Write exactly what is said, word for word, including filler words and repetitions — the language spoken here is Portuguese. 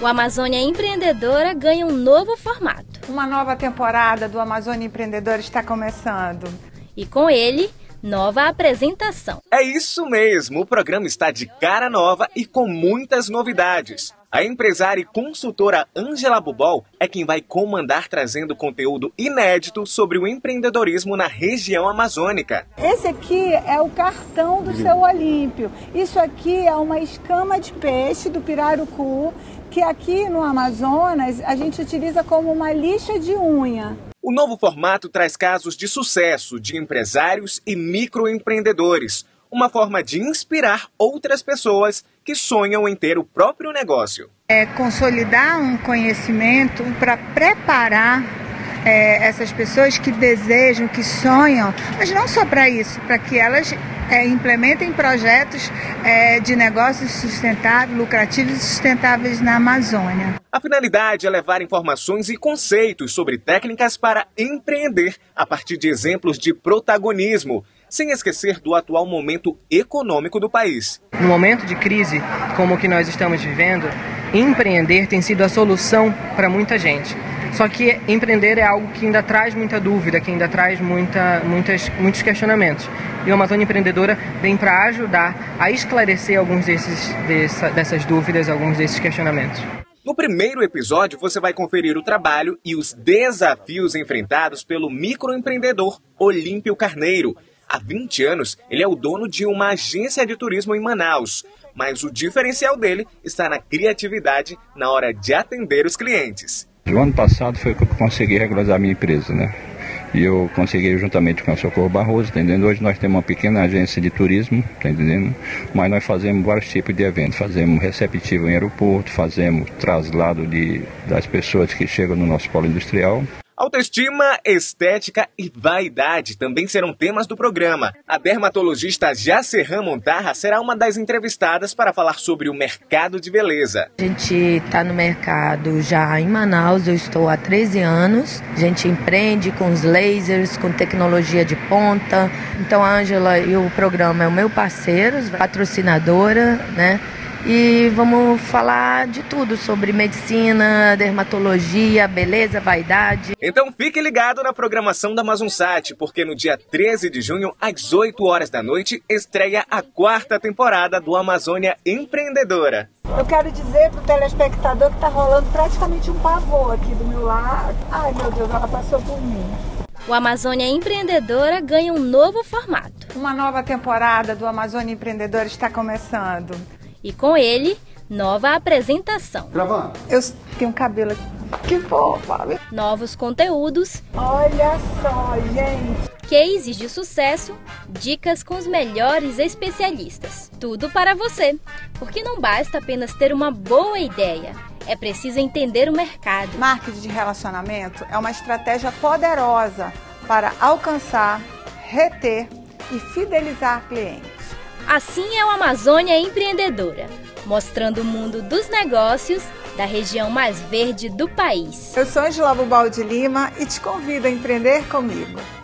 O Amazônia Empreendedora ganha um novo formato. Uma nova temporada do Amazônia Empreendedora está começando. E com ele, nova apresentação. É isso mesmo, o programa está de cara nova e com muitas novidades. A empresária e consultora Ângela Bubol é quem vai comandar trazendo conteúdo inédito sobre o empreendedorismo na região amazônica. Esse aqui é o cartão do seu Olímpio. Isso aqui é uma escama de peixe do pirarucu, que aqui no Amazonas a gente utiliza como uma lixa de unha. O novo formato traz casos de sucesso de empresários e microempreendedores, uma forma de inspirar outras pessoas que sonham em ter o próprio negócio. É consolidar um conhecimento para preparar é, essas pessoas que desejam, que sonham, mas não só para isso, para que elas é, implementem projetos é, de negócios sustentáveis, lucrativos e sustentáveis na Amazônia. A finalidade é levar informações e conceitos sobre técnicas para empreender a partir de exemplos de protagonismo, sem esquecer do atual momento econômico do país. No momento de crise como o que nós estamos vivendo, empreender tem sido a solução para muita gente. Só que empreender é algo que ainda traz muita dúvida, que ainda traz muita, muitas, muitos questionamentos. E o Amazônia Empreendedora vem para ajudar a esclarecer alguns desses, dessa, dessas dúvidas, alguns desses questionamentos. No primeiro episódio, você vai conferir o trabalho e os desafios enfrentados pelo microempreendedor Olímpio Carneiro. Há vinte anos, ele é o dono de uma agência de turismo em Manaus, mas o diferencial dele está na criatividade na hora de atender os clientes. O ano passado foi que eu consegui regularizar a minha empresa, né? E eu consegui juntamente com a Socorro Barroso, tá entendendo? Hoje nós temos uma pequena agência de turismo, tá entendendo? Mas nós fazemos vários tipos de eventos. Fazemos receptivo em aeroporto, fazemos traslado de, das pessoas que chegam no nosso polo industrial. Autoestima, estética e vaidade também serão temas do programa. A dermatologista Jacerran Montarra será uma das entrevistadas para falar sobre o mercado de beleza. A gente está no mercado já em Manaus, eu estou há treze anos. A gente empreende com os lasers, com tecnologia de ponta. Então a Ângela e o programa é o meu parceiro, patrocinadora, né? E vamos falar de tudo sobre medicina, dermatologia, beleza, vaidade. Então fique ligado na programação da Amazonsat, porque no dia treze de junho, às oito horas da noite, estreia a quarta temporada do Amazônia Empreendedora. Eu quero dizer para o telespectador que está rolando praticamente um pavor aqui do meu lado. Ai meu Deus, ela passou por mim. O Amazônia Empreendedora ganha um novo formato. Uma nova temporada do Amazônia Empreendedora está começando. E com ele, nova apresentação. Gravando. Eu tenho um cabelo aqui. Que fofa. Novos conteúdos. Olha só, gente. Cases de sucesso, dicas com os melhores especialistas. Tudo para você. Porque não basta apenas ter uma boa ideia. É preciso entender o mercado. Marketing de relacionamento é uma estratégia poderosa para alcançar, reter e fidelizar clientes. Assim é o Amazônia Empreendedora, mostrando o mundo dos negócios da região mais verde do país. Eu sou Ângela Bubol de Lima e te convido a empreender comigo.